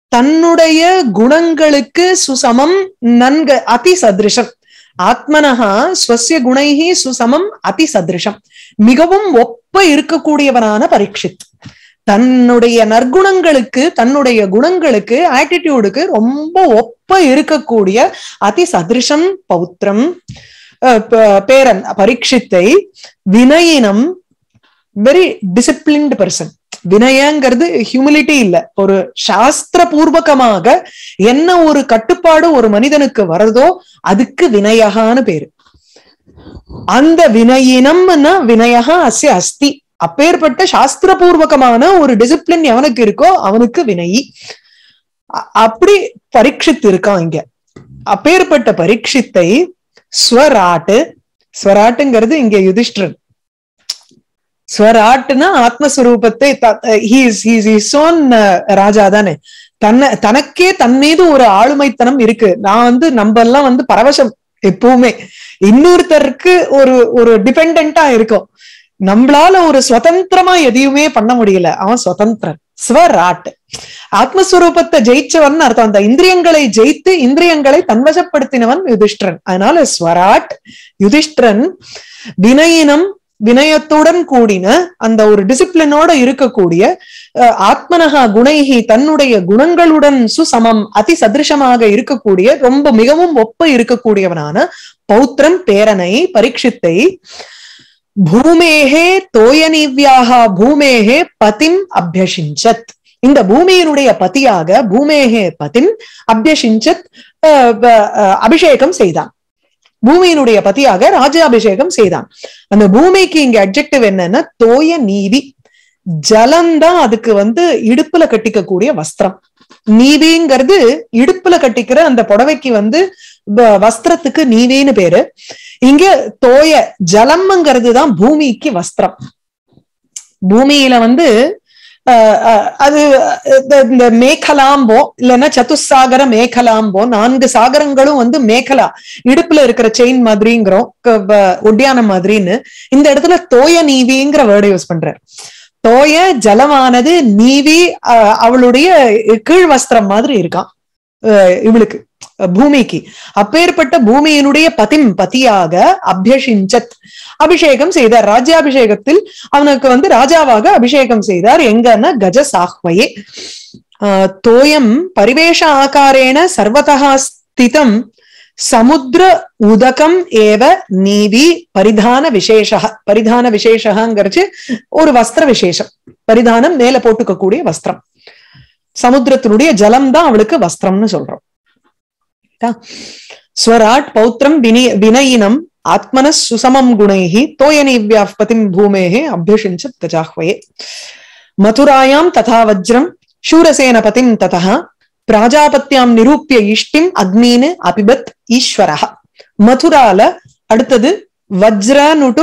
தன்னுடைய குணங்களுக்கு சுசமம் நன்கு அதி சதிருஷம். ஆத்மனஹா ஸ்வஸ்ய குணைஹி சுசமம் அதி சதிருஷம், மிகவும் ஒப்ப இருக்கக்கூடியவனான பரீட்சித். தன்னுடைய நற்குணங்களுக்கு தன்னுடைய குணங்களுக்கு ஆட்டிடியூடுக்கு ரொம்ப ஒப்ப இருக்கக்கூடிய அதி சதிருஷம் பௌத்திரம் பேரன் பரீட்சித்தை வினயினம், வெரி டிசிப்ளின்டு பர்சன். வினயங்கிறது ஹியூமிலிட்டி இல்ல, ஒரு சாஸ்திர பூர்வகமாக என்ன ஒரு கட்டுப்பாடு ஒரு மனிதனுக்கு வருதோ அதுக்கு வினயகான்னு பேரு. அந்த வினயினம்னா வினயகா அஸ்ய அஸ்தி, அப்பேற்பட்ட சாஸ்திர பூர்வகமான ஒரு டிசிப்ளின் எவனுக்கு இருக்கோ அவனுக்கு வினயி. அப்படி பரீட்சித்து இருக்கான் இங்க. அப்பேற்பட்ட பரீட்சித்தை ஸ்வராட்டு, ஸ்வராட்டுங்கிறது இங்க யுதிஷ்டிரன். ஸ்வராட்டுனா ஆத்மஸ்வரூபத்தை ராஜா தானே, தன்னை தனக்கே தன் மீது ஒரு ஆளுமைத்தனம் இருக்கு. நான் வந்து நம்ம எல்லாம் வந்து பரவசம் எப்பவுமே இன்னொருத்தருக்கு ஒரு ஒரு டிபெண்டா இருக்கும். நம்மளால ஒரு சுதந்திரமா எதையுமே பண்ண முடியல, அவன் சுதந்திரன். ஸ்வராட் ஆத்மஸ்வரூபத்தை ஜெயிச்சவன் அர்த்தம். அந்த இந்திரியங்களை ஜெயித்து இந்திரியங்களை தன்வசப்படுத்தினவன் யுதிஷ்டிரன். அதனால ஸ்வராட் யுதிஷ்டிரன் வினயினம், வினயத்துடன் கூடின அந்த ஒரு டிசிப்ளினோட இருக்கக்கூடிய ஆத்மனஹா குணைஹி தன்னுடைய குணங்களுடன் சுசமம் அதி சதிருஷமாக இருக்கக்கூடிய ரொம்ப மிகவும் ஒப்ப இருக்கக்கூடியவனான பௌத்திரன் பேரனை பரீட்சித்தை பூமேகே தோயனிவ்யாக பூமேகே பதிம் அபியசிஞ்சத், இந்த பூமியினுடைய பதியாக பூமேகே பதிம் அபியசிஞ்சத் அபிஷேகம் செய்தான். பூமியினுடைய பதியாக ராஜாபிஷேகம் செய்தான். அந்த பூமிக்கு இங்க அட்ஜெக்டிவ் என்னன்னா தோய நீவி, ஜலம்தான் அதுக்கு வந்து இடுப்புல கட்டிக்கக்கூடிய வஸ்திரம். நீவிங்கிறது இடுப்புல கட்டிக்கிற அந்த புடவைக்கு வந்து வஸ்திரத்துக்கு நீவின்னு பேரு. இங்க தோய ஜலம்ங்கிறது தான் பூமிக்கு வஸ்திரம். பூமியில வந்து அஹ் அது இந்த மேகலாம்போ இல்லைன்னா சதுசாகர மேகலாம்போ, நான்கு சாகரங்களும் வந்து மேகலா இடுப்புல இருக்கிற செயின் மாதிரிங்கிறோம், ஒட்டியான மாதிரின்னு. இந்த இடத்துல தோய நீவிங்கிற வேர்டை யூஸ் பண்றார். தோய ஜலமானது நீவி அவளுடைய கீழ் வஸ்திரம் மாதிரி இருக்கான் இவளுக்கு பூமிக்கு. அப்பேற்பட்ட பூமியினுடைய பதிம் பதியாக அபியசிஞ்சத் அபிஷேகம் செய்தார். ராஜ்யாபிஷேகத்தில் அவனுக்கு வந்து ராஜாவாக அபிஷேகம் செய்தார். எங்கன்னா கஜ சாஹ்வயே ஆஹ் தோயம் பரிவேஷ ஆகாரேன சர்வதா ஸ்திதம் சமுத்திர உதகம் ஏவ நீவி பரிதான விசேஷ. பரிதான விசேஷங்கிறச்சு ஒரு வஸ்திர விசேஷம், பரிதானம் மேல போட்டுக்கக்கூடிய வஸ்திரம். சமுத்திரத்தினுடைய ஜலம் தான் அவளுக்கு வஸ்திரம்னு சொல்றோம். ஸ்வராட் பௌத்திரம் வினயினம் ஆத்மன சுசமம் குணைஹி தோயனீவ்யாஃப் பதிம் பூமேஹே அபியசிஞ்சத் கஜாஹ்வயே. மதுராயாம் ததா வஜ்ரம் शूरसेन पतिं ततः प्राजापत्यां निरूप्य इष्टिम अग्नीन अपिबत ईश्वरः. மதுரால அடுத்தது வஜ்ரனுட்டு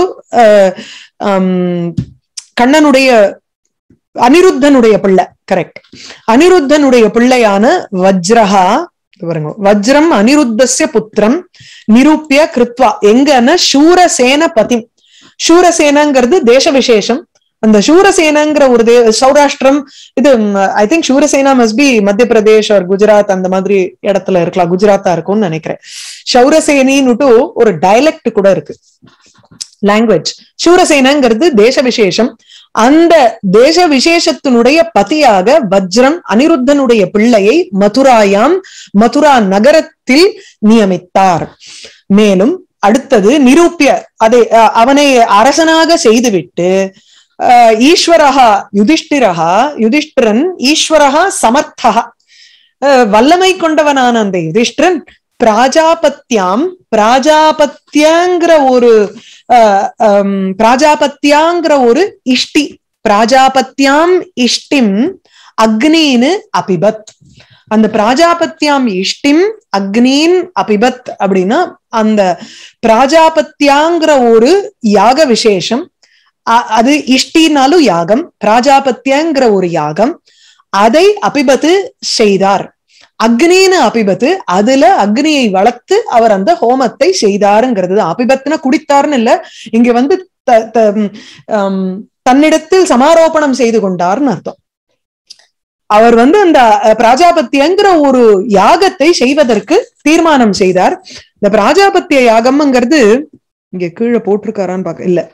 கண்ணனுடைய அனிருத்தனுடைய பிள்ளை, கரெக்ட், அனிருத்தனுடைய பிள்ளையான வஜ்ரஹா, வஜ்ரம் அனிருத்தஸ்ய புத்திரம் நிரூபிய கிருத்வா எங்கன்னா சூரசேன பதி. சூரசேனங்கிறது தேச விசேஷம். அந்த சூரசேனங்கிற ஒரு தே சௌராஷ்டிரம் இது I think Surasena must be Madhya Pradesh R Gujarat அந்த மாதிரி இடத்துல இருக்கலாம், குஜராத்தா இருக்கும்னு நினைக்கிறேன். சௌரசேனின்னுட்டு ஒரு டயலெக்ட் கூட இருக்கு, லாங்குவேஜ். சூரசேனங்கிறது தேச விசேஷம். அந்த தேச விசேஷத்தினுடைய பதியாக வஜ்ரம் அனிருத்தனுடைய பிள்ளையை மதுராயாம் மதுரா நகரத்தில் நியமித்தார். மேலும் அடுத்தது நிரூபிய அதை அவனை அரசனாக செய்துவிட்டு ஈஸ்வரஹா யுதிஷ்டிரஹா யுதிஷ்டிரன் ஈஸ்வரஹா சமர்த்தஹா வல்லமை கொண்டவனான அந்த யுதிஷ்டிரன் பிராஜாபத்தியாம் பிராஜாபத்தியங்கிற ஒரு பிராஜாபத்தியாங்கிற ஒரு இஷ்டி பிராஜாபத்தியாம் இஷ்டிம் அக்னின்னு அபிபத். அந்த பிராஜாபத்தியாம் இஷ்டிம் அக்னின் அபிபத் அப்படின்னா அந்த பிராஜாபத்தியாங்கிற ஒரு யாக விசேஷம், அது இஷ்டினாலும் யாகம், பிராஜாபத்தியங்கிற ஒரு யாகம், அதை அபிபத்து செய்தார். அக்னின்னு அபிபத்து, அதுல அக்னியை வளர்த்து அவர் அந்த ஹோமத்தை செய்தாருங்கிறது. அபிபத்துனா குடித்தார்னு இல்ல, இங்க வந்து தன்னிடத்தில் சமாரோபணம் செய்து கொண்டார்னு அர்த்தம். அவர் வந்து அந்த பிராஜாபத்தியங்கிற ஒரு யாகத்தை செய்வதற்கு தீர்மானம் செய்தார். இந்த பிராஜாபத்திய யாகம்ங்கிறது இங்க கீழே போட்டிருக்காரான்னு பாக்க இல்ல.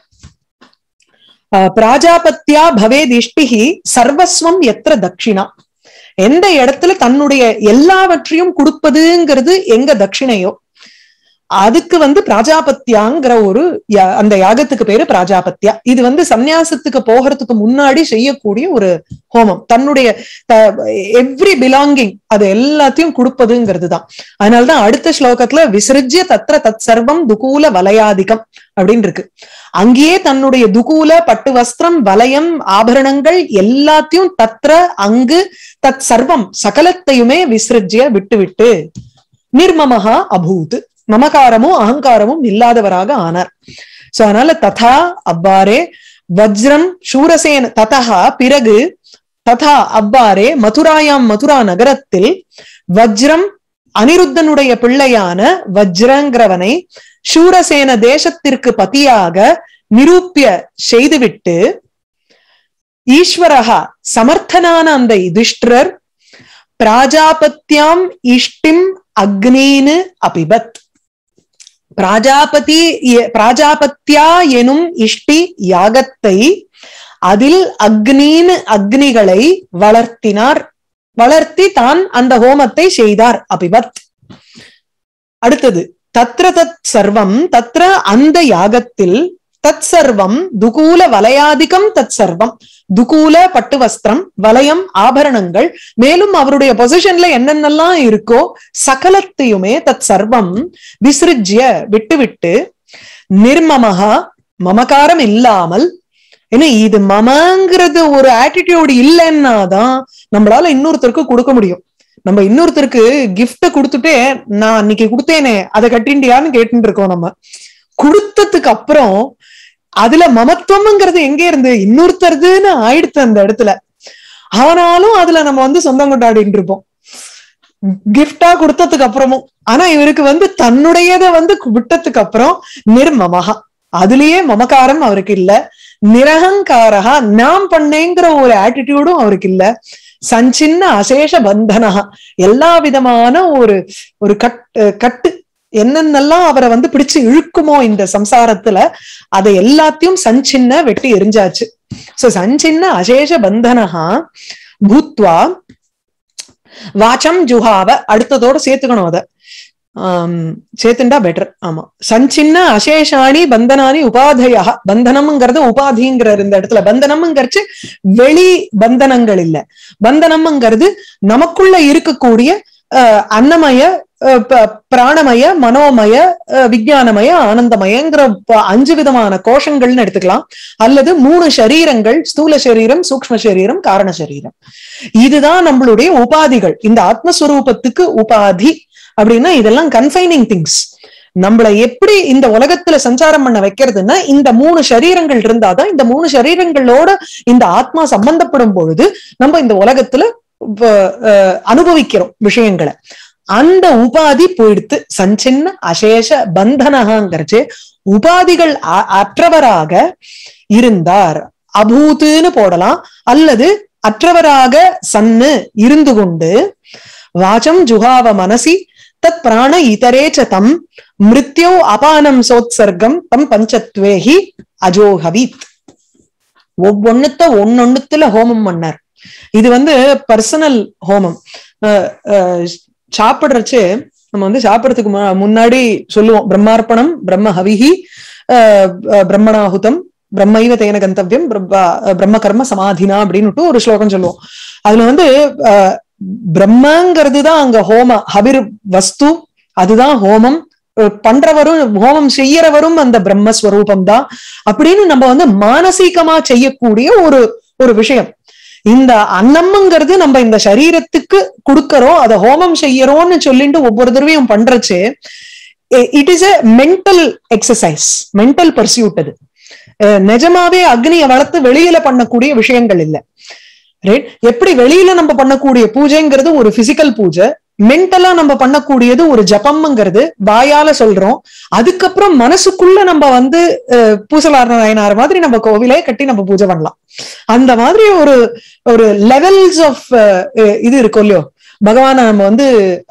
பிராஜாபத்தியா பவேதிஷ்டிஹி சர்வஸ்வம் எத்திர தட்சிணா, எந்த இடத்துல தன்னுடைய எல்லாவற்றையும் கொடுப்பதுங்கிறது எங்க தட்சிணையோ அதுக்கு வந்து பிராஜாபத்தியாங்கிற ஒரு அந்த யாகத்துக்கு பேரு பிராஜாபத்தியா. இது வந்து சந்நியாசத்துக்கு போகிறதுக்கு முன்னாடி செய்யக்கூடிய ஒரு ஹோமம். தன்னுடைய எவ்ரி பிலாங்கிங் அது எல்லாத்தையும் கொடுப்பதுங்கிறது தான். அதனாலதான் அடுத்த ஸ்லோகத்துல விசிறிஜ்ய தத்ர தத் சர்வம் துகூல வலயாதிகம் அப்படின்னு இருக்கு. அங்கேயே தன்னுடைய துகூல பட்டு வஸ்திரம் வலயம் ஆபரணங்கள் எல்லாத்தையும் தத்ர அங்கு தத் சர்வம் சகலத்தையுமே விசிறிஜ்ய விட்டு விட்டு நிர்மமஹா அபூத், மமகாரமும் அகங்காரமும் இல்லாதவராக ஆனார். சோ அதனால ததா அவ்வாறே வஜ்ரம் சூரசேன ததா பிறகு ததா அவ்வாறே மதுராயாம் மதுரா நகரத்தில் வஜ்ரம் அனிருத்தனுடைய பிள்ளையான வஜ்ரங்கிறவனை சூரசேன தேசத்திற்கு பதியாக நிரூபிய செய்துவிட்டு ஈஸ்வரஹா சமர்த்தனான அந்த யுதிஷ்டிரர் பிராஜாபத்தியாம் இஷ்டிம் அக்னீனு அபிபத், பிராஜாபதி பிராஜாபத்தியா எனும் இஷ்டி யாகத்தை அதில் அக்னீன் அக்னிகளை வளர்த்தினார், வளர்த்தி தான் அந்த ஹோமத்தை செய்தார். அபிபத். அடுத்தது தத்ர தத் சர்வம், தத்ர அந்த யாகத்தில் தத் சர்வம் துகூல வலயாதிகம், தத் சர்வம் துகூல பட்டு வஸ்திரம் வலயம் ஆபரணங்கள் மேலும் அவருடைய பொசிஷன்ல என்னென்னலாம் இருக்கோ சகலத்தையுமே தத் சர்வம் விசிறிஜ்ய விட்டு விட்டு நிர்மமஹா மமகாரம் இல்லாமல், ஏன்னா இது மமங்கிறது ஒரு ஆட்டிடியூட் இல்லைன்னாதான் நம்மளால இன்னொருத்தருக்கு கொடுக்க முடியும். நம்ம இன்னொருத்தருக்கு கிஃப்ட் கொடுத்துட்டே நான் அன்னைக்கு கொடுத்தேனே அதை கட்டிண்டியான்னு கேட்டுட்டு இருக்கோம். நம்ம கொடுத்ததுக்கு அப்புறம் அதுல மமத்துவம்ங்கிறது எங்க இருந்து இன்னொருத்தருதுன்னு ஆயிடுத்து அந்த இடத்துல. ஆனாலும் அதுல நம்ம வந்து சொந்தம் கொண்டாடிட்டு இருப்போம் கிஃப்டா கொடுத்ததுக்கு அப்புறமும். ஆனா இவருக்கு வந்து தன்னுடையதை வந்து விட்டதுக்கு அப்புறம் நிர்மமஹா, அதுலயே மமகாரம் அவருக்கு இல்ல. நிரகங்காரகா, நாம் பண்ணேங்கிற ஒரு ஆட்டிடியூடும் அவருக்கு இல்ல. சஞ்சின்ன அசேஷ பந்தனஹா, எல்லா விதமான ஒரு ஒரு கட் கட்டு என்னென்னலாம் அவரை வந்து பிடிச்சு இழுக்குமோ இந்த சம்சாரத்துல அதை எல்லாத்தையும் சஞ்சின்ன வெட்டி எரிஞ்சாச்சு. சோ சஞ்சின்ன அசேஷ பந்தனஹா பூத்வா வாச்சம் ஜுஹாவ, அடுத்ததோட சேர்த்துக்கணும் அத ஆஹ் சேர்த்துண்டா பெட்டர். ஆமா, சஞ்சின்ன அசேஷாணி பந்தனானி உபாதையா, பந்தனம்ங்கிறது உபாதிங்கிறார் இந்த இடத்துல. பந்தனம்ங்கிறச்சு வெளி பந்தனங்கள் இல்ல, பந்தனம்ங்கிறது நமக்குள்ள இருக்கக்கூடிய அஹ் அன்னமய பிராணமய மனோமய விஞ்ஞானமய ஆனந்தமயங்கிற அஞ்சு விதமான கோஷங்கள்னு எடுத்துக்கலாம். அல்லது மூணு சரீரங்கள், ஸ்தூல சரீரம், சூக்ஷ்ம சரீரம், காரண சரீரம். இதுதான் நம்மளுடைய உபாதிகள். இந்த ஆத்மஸ்வரூபத்துக்கு உபாதி அப்படின்னா இதெல்லாம் கன்ஃபைனிங் திங்ஸ். நம்மளை எப்படி இந்த உலகத்துல சஞ்சாரம் பண்ண வைக்கிறதுன்னா இந்த மூணு சரீரங்கள் இருந்தாதான், இந்த மூணு சரீரங்களோட இந்த ஆத்மா சம்பந்தப்படும் பொழுது நம்ம இந்த உலகத்துல அனுபவிக்கிறோம் விஷயங்களை. அந்த உபாதி போயிடுத்து. சஞ்சின்ன அசேஷ பந்தனகாங்கிறச்சு உபாதிகள் அற்றவராக இருந்தார். அபூத்துன்னு போடலாம், அல்லது அற்றவராக சன்னு இருந்து கொண்டு வாச்சம் ஜுஹாவ மனசி தத் பிராண இதரேச்ச தம் மிருத்யோ அபானம் சோத்சர்க்கம் தம் பஞ்சத்வேஹி அஜோஹவீத். ஒவ்வொன்னுத்த ஒன்னொன்னுத்துல ஹோமம் பண்ணார். இது வந்து பர்சனல் ஹோமம். சாப்பிடுறச்சு நம்ம வந்து சாப்பிடறதுக்கு முன்னாடி சொல்லுவோம் பிரம்மார்ப்பணம் பிரம்ம ஹவிஹி பிரம்மணாஹுதம் பிரம்மைவ தேன கந்தவியம் பிரம்ம கர்ம சமாதினா அப்படின்னு ஒரு ஸ்லோகம் சொல்லுவோம். அதுல வந்து அஹ் பிரம்மங்கிறது தான் அங்க ஹோம ஹபிர் வஸ்து, அதுதான் ஹோமம் பண்றவரும் ஹோமம் செய்யறவரும் அந்த பிரம்மஸ்வரூபம் தான் அப்படின்னு நம்ம வந்து மானசீகமா செய்யக்கூடிய ஒரு ஒரு விஷயம். இந்த அன்னம்ங்கிறது நம்ம இந்த சரீரத்துக்கு கொடுக்கறோம், அதை ஹோமம் செய்யறோம்னு சொல்லிட்டு ஒவ்வொரு தடவையும் பண்றச்சு it is a mental exercise, mental pursuit. அது நிஜமாவே அக்னியை வளர்த்து வெளியில பண்ணக்கூடிய விஷயங்கள் இல்லை. ரைட்? எப்படி வெளியில நம்ம பண்ணக்கூடிய பூஜைங்கிறது ஒரு பிசிக்கல் பூஜை, மென்டலா நம்ம பண்ணக்கூடியது ஒரு ஜபம்ங்கிறது வாயால சொல்றோம். அதுக்கப்புறம் மனசுக்குள்ள நம்ம வந்து பூசலார் நாயனார் மாதிரி நம்ம கோவிலே கட்டி நம்ம பூஜை பண்ணலாம். அந்த மாதிரி ஒரு ஒரு லெவல்ஸ் ஆஃப் இது இருக்கும் இல்லையோ, பகவானை நம்ம வந்து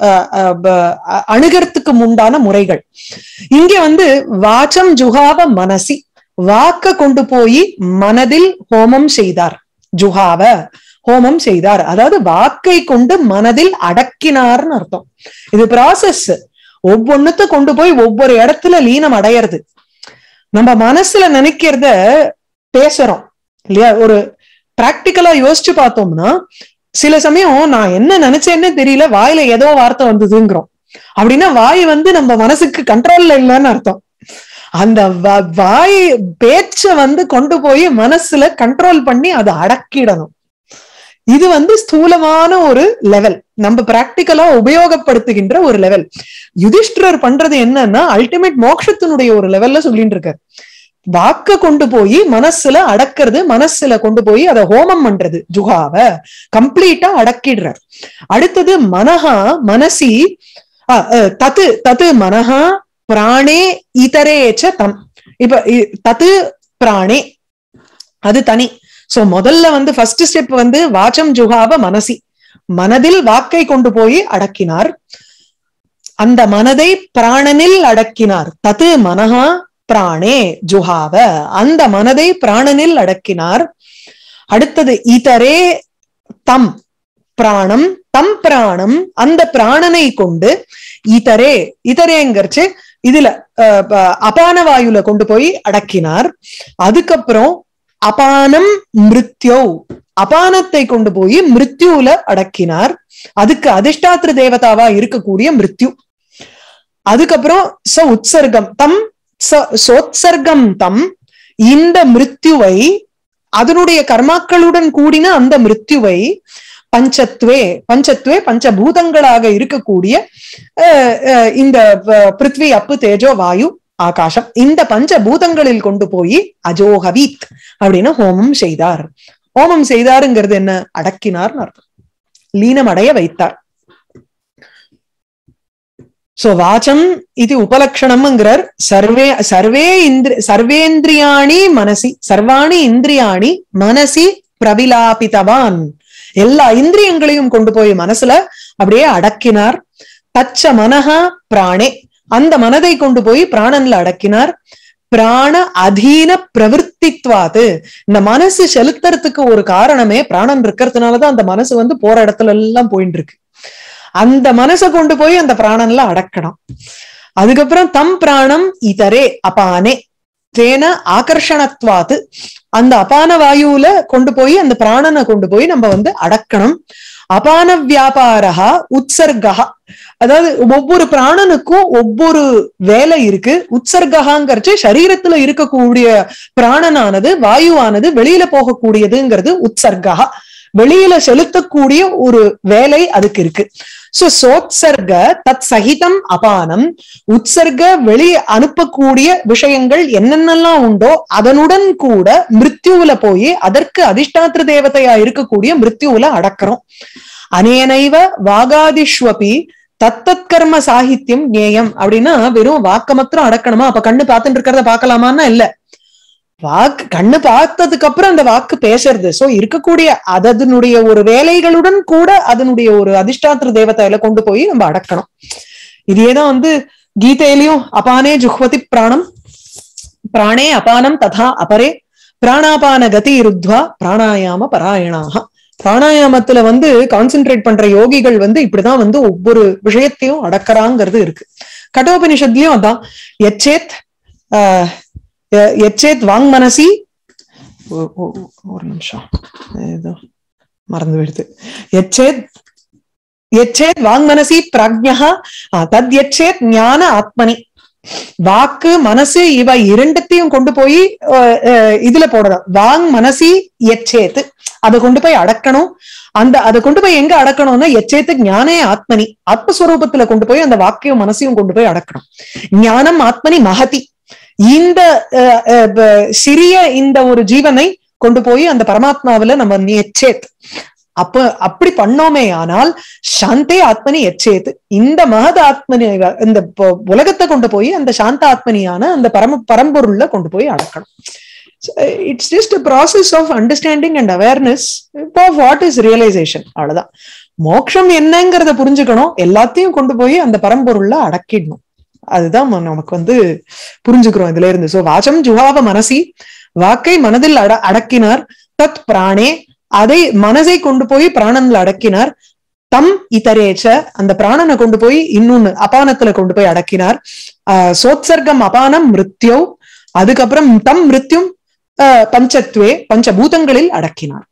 அணுகிறதுக்கு உண்டான முறைகள். இங்க வந்து வாச்சம் ஜுகாவ மனசி, வாக்க கொண்டு போய் மனதில் ஹோமம் செய்தார். ஜுகாவ ஹோமம் செய்தார், அதாவது வாக்கை கொண்டு மனதில் அடக்கினார்னு அர்த்தம். இது ப்ராசஸ். ஒவ்வொன்னுத்த கொண்டு போய் ஒவ்வொரு இடத்துல லீனம் அடையிறது. நம்ம மனசுல நினைக்கிறத பேசுறோம் இல்லையா? ஒரு பிராக்டிக்கலா யோசிச்சு பார்த்தோம்னா சில சமயம் நான் என்ன நினைச்சேன்னு தெரியல, வாயில ஏதோ வார்த்தை வந்ததுங்கிறோம். அப்படின்னா வாய் வந்து நம்ம மனசுக்கு கண்ட்ரோல்ல இல்லைன்னு அர்த்தம். அந்த வாய் பேச்ச வந்து கொண்டு போய் மனசுல கண்ட்ரோல் பண்ணி அதை அடக்கிடணும். இது வந்து ஸ்தூலமான ஒரு லெவல், நம்ம பிராக்டிக்கலா உபயோகப்படுத்துகின்ற ஒரு லெவல். யுதிஷ்டிரர் பண்றது என்னன்னா அல்டிமேட் மோட்சத்தினுடைய ஒரு லெவல்ல சொல்லிட்டு இருக்காரு. வாக்க கொண்டு போய் மனசுல அடக்கிறது, மனசுல கொண்டு போய் அதை ஹோமம் பண்றது, ஜுகாவ கம்ப்ளீட்டா அடக்கிடுறார். அடுத்தது மனஹா மனசி தத்து தத்து மனஹா பிராணே இதரேச்ச தம். இப்ப தத்து பிராணே அது தனி. சோ முதல்ல வந்து ஃபர்ஸ்ட் ஸ்டெப் வந்து வாச்சம் ஜுகாவ மனசி, மனதில் வாக்கை கொண்டு போய் அடக்கினார். அந்த மனதை பிராணனில் அடக்கினார். தத்து மனஹா பிராணே ஜுகாவ, அந்த மனதை பிராணனில் அடக்கினார். அடுத்தது இதரே தம் பிராணம், தம் பிராணம் அந்த பிராணனை கொண்டு இதரே இதரேங்கரிச்சு இதுல அபான வாயுல கொண்டு போய் அடக்கினார். அதுக்கப்புறம் அபானம் மிருத்யோ, அபானத்தை கொண்டு போய் மிருத்யூல அடக்கினார். அதுக்கு அதிஷ்டாத்திர தேவதாவா இருக்கக்கூடிய மிருத்யு. அதுக்கப்புறம் ச உற்சர்க்கம் தம் சோத்சர்க்கம் தம், இந்த மிருத்யுவை அதனுடைய கர்மாக்களுடன் கூடின அந்த மிருத்யுவை பஞ்சத்வே பஞ்சத்வே பஞ்சபூதங்களாக இருக்கக்கூடிய இந்த பிருத்வி அப்பு தேஜோ வாயு ஆகாசம், இந்த பஞ்சபூதங்களில் கொண்டு போய் அஜோகவீத் அப்படின்னு ஹோமம் செய்தார். ஹோமம் செய்தாருங்கிறது என்ன? அடக்கினார்னு அர்த்தம், லீனம் அடைய வைத்தார். சோ வாச்சம் இது உபலட்சணம்ங்கிறார். சர்வே சர்வே இந்திர சர்வேந்திரியாணி மனசி, சர்வாணி இந்திரியாணி மனசி பிரவிலாபிதவான், எல்லா இந்திரியங்களையும் கொண்டு போய் மனசுல அப்படியே அடக்கினார். தச்ச மனஹா பிராணே, அந்த மனதை கொண்டு போய் பிராணன்ல அடக்கினார். பிராண அதீன பிரவருத்தித்வாது, இந்த மனசு செலுத்துறதுக்கு ஒரு காரணமே பிராணன் இருக்கிறதுனாலதான் அந்த மனசு வந்து போற இடத்துல எல்லாம் போயிட்டு இருக்கு. அந்த மனசை கொண்டு போய் அந்த பிராணன்ல அடக்கணும். அதுக்கப்புறம் தம் பிராணம் இதரே அபானே தேன ஆகர்ஷணத்வாது, அந்த அபான வாயுல கொண்டு போய் அந்த பிராணனை கொண்டு போய் நம்ம வந்து அடக்கணும். அபான வியாபாரா உற்சர்கா, அதாவது ஒவ்வொரு பிராணனுக்கும் ஒவ்வொரு வேலை இருக்கு. உற்சர்காங்கிறச்சு சரீரத்துல இருக்கக்கூடிய பிராணனானது வாயுவானது வெளியில போகக்கூடியதுங்கிறது உற்சர்கா, வெளியில செலுத்தக்கூடிய ஒரு வேலை அதுக்கு இருக்கு. சோ சோத்சர்க தத் சகிதம் அபானம், உற்சர்க வெளியே அனுப்பக்கூடிய விஷயங்கள் என்னென்னலாம் உண்டோ அதனுடன் கூட மிருத்யுவுல போய் அதற்கு அதிஷ்டாத்திர தேவதையா இருக்கக்கூடிய மிருத்யுவுல அடக்கிறோம். அனேனைவ வாகாதிஷ்வபி தத்தத் கர்ம சாகித்யம் ஞேயம். அப்படின்னா வெறும் வாக்க மாத்திரம் அடக்கணுமா? அப்ப கண்ணு பார்த்துட்டு இருக்கிறத பாக்கலாமான்னா இல்ல, வாக்கு கண்ணு பார்த்ததுக்கு அப்புறம் அந்த வாக்கு பேசுறது. சோ இருக்கக்கூடிய அதனுடைய ஒரு வேலைகளுடன் கூட அதனுடைய ஒரு அதிஷ்டாத்திர தேவதையில கொண்டு போய் நம்ம அடக்கணும். இதேதான் வந்து கீதையிலையும் அபானே ஜுஹ்வதி பிராணம் பிராணே அபானம் ததா அபரே பிராணாபான கதி ருத்வா பிராணாயாம பராயணாக. பிராணாயாமத்துல வந்து கான்சென்ட்ரேட் பண்ற யோகிகள் வந்து இப்படிதான் வந்து ஒவ்வொரு விஷயத்தையும் அடக்கறாங்கிறது இருக்கு. கடோபனிஷத்துலயும் அதான் எச்சேத் ஆஹ் எச்சேத் வாங் மனசி, ஒரு நிமிஷம் ஏதோ மறந்து விடுது. எச்சேத் எச்சேத் வாங் மனசி பிராஜ்ஞா தத் எச்சேத் ஞான ஆத்மனி. வாக்கு மனசு இவ இரண்டத்தையும் கொண்டு போய் இதுல போடணும். வாங் மனசி எச்சேத்து, அதை கொண்டு போய் அடக்கணும். அந்த அதை கொண்டு போய் எங்க அடக்கணும்னா எச்சேத்து ஞானே ஆத்மனி, ஆத்மஸ்வரூபத்துல கொண்டு போய் அந்த வாக்கையும் மனசையும் கொண்டு போய் அடக்கணும். ஞானம் ஆத்மனி மகதி, இந்த சிறிய இந்த ஒரு ஜீவனை கொண்டு போய் அந்த பரமாத்மாவில நம்ம எச்சேத் அப்ப அப்படி பண்ணோமே ஆனால் சாந்தே ஆத்மனி எச்சேத்து, இந்த மகத் ஆத்மனி இந்த உலகத்தை கொண்டு போய் அந்த சாந்த ஆத்மனியான அந்த பரம பரம்பொருள்ல கொண்டு போய் அடக்கணும். It's just a process of understanding and awareness of what is realization. அவ்வளவுதான். மோட்சம் என்னங்கிறத புரிஞ்சுக்கணும், எல்லாத்தையும் கொண்டு போய் அந்த பரம்பொருள்ல அடக்கிடணும். அதுதான் நமக்கு வந்து புரிஞ்சுக்கிறோம் இதுல இருந்து. சோ வாச்சம் ஜுஹாவ மனசி, வாக்கை மனதில் அட அடக்கினார். தத் பிராணே, அதை மனதை கொண்டு போய் பிராணன்ல அடக்கினார். தம் இதரேச்ச, அந்த பிராணனை கொண்டு போய் இன்னொன்னு அபானத்துல கொண்டு போய் அடக்கினார். ஆஹ் சோத்சர்க்கம் அபானம் மிருத்யோ, அதுக்கப்புறம் தம் மிருத்யும் அஹ் பஞ்சத்வே, பஞ்சபூதங்களில் அடக்கினார்.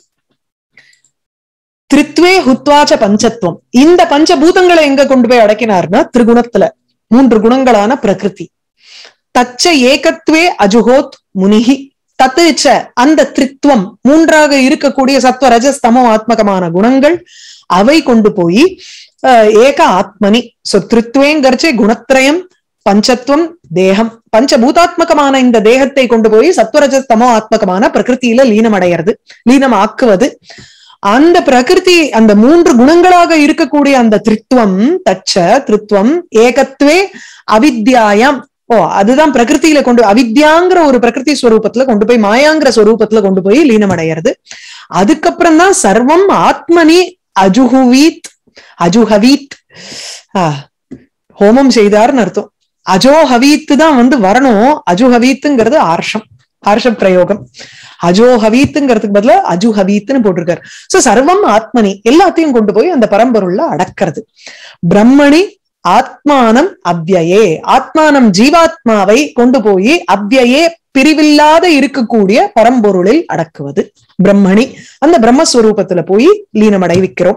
திரித்வே ஹுத்வாச்ச பஞ்சத்துவம், இந்த பஞ்சபூதங்களை எங்க கொண்டு போய் அடக்கினார்னா திரிகுணத்துல, மூன்று குணங்களான பிரகிருதி. தச்ச ஏகத்வே அஜுகோத் முனிகி, தத்துச்ச அந்த திரித்துவம் மூன்றாக இருக்கக்கூடிய சத்வ ரஜஸ் தமோ ஆத்மகமான குணங்கள், அவை கொண்டு போய் ஏக ஆத்மனி. சோ திரித்துவேங்கரிச்சே குணத்ரயம், பஞ்சத்துவம், தேகம், பஞ்சபூதாத்மகமான இந்த தேகத்தை கொண்டு போய் சத்வரஜஸ் தமோ ஆத்மகமான பிரகிருத்தியில லீனம் அடைகிறது, லீனம் ஆக்குவது. அந்த பிரகிருதி அந்த மூன்று குணங்களாக இருக்கக்கூடிய அந்த திரித்துவம், தச்ச திரித்துவம் ஏகத்வே அவித்யாயாம், ஓ அதுதான் பிரகிருத்தியில கொண்டு அவித்யாங்கிற ஒரு பிரகிருதி ஸ்வரூபத்துல கொண்டு போய் மாயாங்கிற ஸ்வரூபத்துல கொண்டு போய் லீனம் அடைகிறது. அதுக்கப்புறம் தான் சர்வம் ஆத்மனி அஜுஹுவீத், அஜுஹவீத் ஆஹ் ஹோமம் செய்தார்னு அர்த்தம். அஜோஹவீத்து தான் வந்து வரணும். அஜுஹவீத்துங்கிறது ஆர்ஷம், ஹர்ஷ பிரயோகம். அஜோஹவீத்துங்கிறதுக்கு பதிலா அஜுஹவீத்துன்னு போட்டிருக்காரு. சோ சர்வம் ஆத்மனி, எல்லாத்தையும் கொண்டு போய் அந்த பரம்பொருள்ல அடக்கிறது. பிரம்மணி ஆத்மானம் அவ்யயே, ஆத்மானம் ஜீவாத்மாவை கொண்டு போய் அவ்யயே பிரிவில்லாத இருக்கக்கூடிய பரம்பொருளில் அடக்குவது. பிரம்மணி, அந்த பிரம்மஸ்வரூபத்துல போய் லீனமடைவிக்கிறோம்.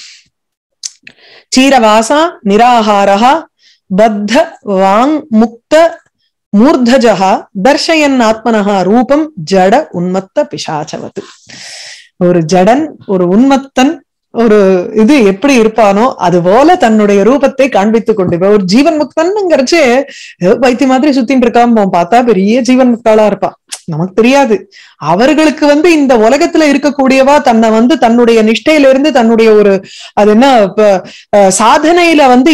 சீரவாசா நிராகாரஹா பத்த வாங் முக்த மூர்தஜஹா தர்ஷயன் ஆத்மனஹா ரூபம் ஜட உன்மத்த பிசாச்சவது. ஒரு ஜடன், ஒரு உன்மத்தன், ஒரு இது எப்படி இருப்பானோ அது போல தன்னுடைய ரூபத்தை காண்பித்துக் கொண்டு ஒரு ஜீவன் முக்தன்ங்கிறச்சு வைத்திய மாதிரி சுத்தின்னு இருக்காம பார்த்தா பெரிய ஜீவன் முக்தாளா இருப்பான், நமக்கு தெரியாது. அவர்களுக்கு வந்து இந்த உலகத்துல இருக்கக்கூடியவா தன்னை வந்து தன்னுடைய நிஷ்டையில இருந்து தன்னுடைய ஒரு அது என்ன சாதனையில வந்து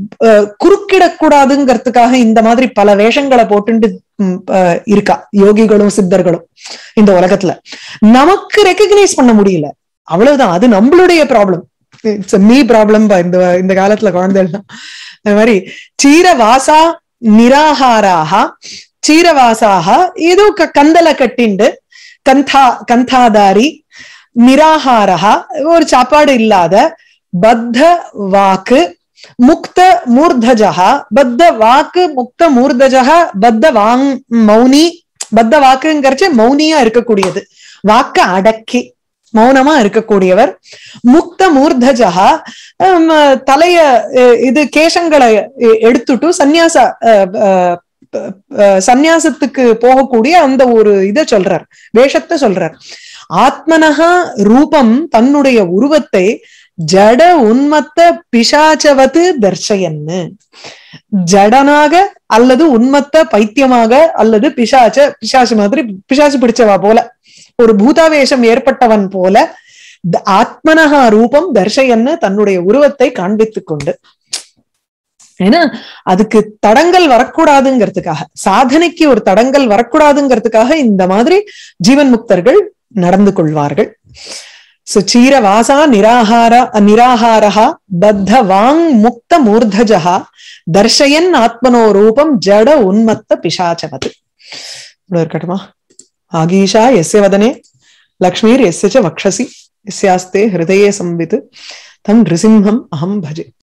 குறுக்கிடக்கூடாதுங்கிறதுக்காக இந்த மாதிரி பல வேஷங்களை போட்டுட்டு இருக்கா யோகிகளும் சித்தர்களும் இந்த உலகத்துல. நமக்கு ரெக்கக்னைஸ் பண்ண முடியல, அவ்வளவுதான். அது நம்மளுடைய ப்ராப்ளம், இட்ஸ் மீ ப்ராப்ளம். இந்த இந்த காலத்துல குழந்தைகள் தான் அது மாதிரி. சீரவாசா நிராகாராக, சீரவாசாக ஏதோ கந்தலை கட்டிண்டு, கந்தா கந்தாதாரி, நிராகாரா ஒரு சாப்பாடு இல்லாத, பத்த வாக்கு முக்த மூர்தஜா, பத்த வாக்கு முக்த மூர்தஜா, பத்த வாங் மௌனி, பத்த வாக்குங்கிறச்சு மௌனியா இருக்கக்கூடியது, வாக்க அடக்கி மௌனமா இருக்கக்கூடியவர். முக்த மூர்தஜா, தலைய இது கேசங்களை எடுத்துட்டு சந்நியாச சந்நியாசத்துக்கு போகக்கூடிய அந்த ஒரு இதை சொல்றார், வேஷத்தை சொல்றார். ஆத்மனஹா ரூபம், தன்னுடைய உருவத்தை ஜட உன்மத்த பிசாச்சவது தர்ஷயன்னு, ஜடனாக அல்லது உன்மத்த பைத்தியமாக அல்லது பிசாச்ச பிசாசு மாதிரி பிசாசு பிடிச்சவா போல ஒரு பூதாவேஷம் ஏற்பட்டவன் போல ஆத்மனஹா ரூபம் தர்ஷயன்னு தன்னுடைய உருவத்தை காண்பித்துக் கொண்டு, ஏன்னா அதுக்கு தடங்கள் வரக்கூடாதுங்கிறதுக்காக, சாதனைக்கு ஒரு தடங்கள் வரக்கூடாதுங்கிறதுக்காக இந்த மாதிரி ஜீவன் முக்தர்கள் நடந்து கொள்வார்கள். சுச்சீர வாசா நிராகார நிராகாரா பத்த வாங் முக்த மூர்தஜா தர்ஷயன் ஆத்மனோ ரூபம் ஜட உன்மத்த பிசாச்சவது. இருக்கட்டுமா? ஆகீஷா எஸ்ய வதனே லக்ஷ்மீர் எஸ்ய ச வக்ஷசி எஸ்யாஸ்தே ஹிருதயே சம்வித் தம் நிருசிம்ஹம் அஹம் பஜே.